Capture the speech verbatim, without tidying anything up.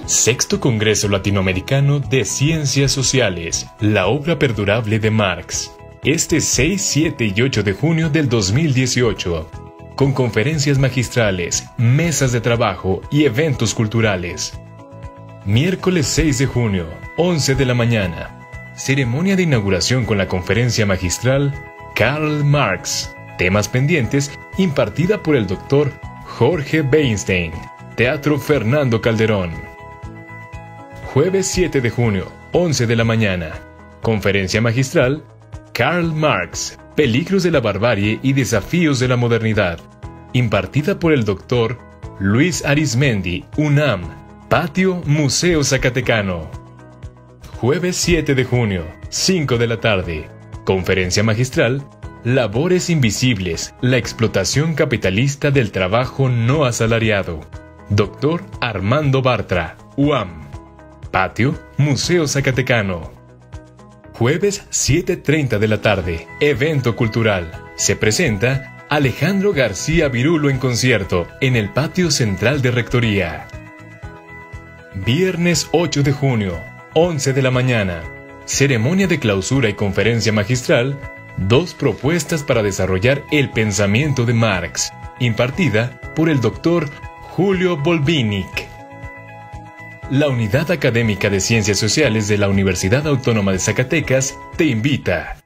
Sexto Congreso Latinoamericano de Ciencias Sociales, la obra perdurable de Marx. Este seis, siete y ocho de junio del dos mil dieciocho. Con conferencias magistrales, mesas de trabajo y eventos culturales. Miércoles seis de junio, once de la mañana. Ceremonia de inauguración con la conferencia magistral Karl Marx. Temas pendientes, impartida por el doctor Jorge Weinstein. Teatro Fernando Calderón. Jueves siete de junio, once de la mañana. Conferencia magistral Karl Marx. Peligros de la barbarie y desafíos de la modernidad. Impartida por el doctor Luis Arizmendi, UNAM. Patio Museo Zacatecano. Jueves siete de junio, cinco de la tarde. Conferencia magistral Labores invisibles, la explotación capitalista del trabajo no asalariado. doctor Armando Bartra, U A M. Patio Museo Zacatecano. Jueves siete treinta de la tarde. Evento cultural. Se presenta Alejandro García Virulo en concierto en el patio central de Rectoría. Viernes ocho de junio, once de la mañana. Ceremonia de clausura y conferencia magistral. Dos propuestas para desarrollar el pensamiento de Marx. Impartida por el doctor Julio Volvinic. La Unidad Académica de Ciencias Sociales de la Universidad Autónoma de Zacatecas te invita.